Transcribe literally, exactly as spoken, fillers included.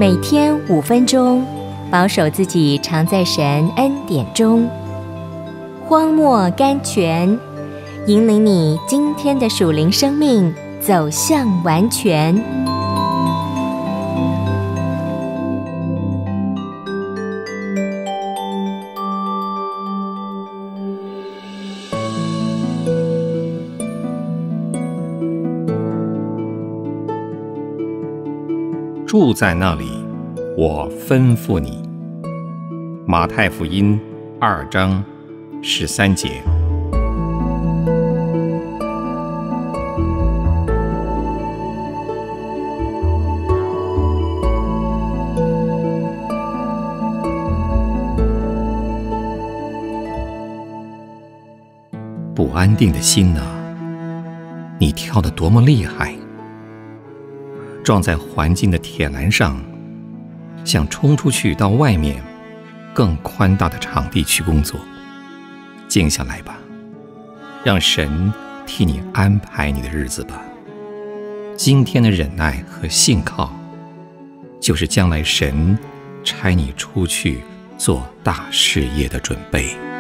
每天五分钟，保守自己常在神恩典中。荒漠甘泉，引领你今天的属灵生命走向完全。 住在那里，我吩咐你。马太福音二章十三节。不安定的心啊，你跳得多么厉害！撞在环境的铁栏上，想冲出去到外面更宽大的场地去工作。静下来吧，让神替你安排你的日子吧。今天的忍耐和信靠，就是将来神差你出去做大事业的准备。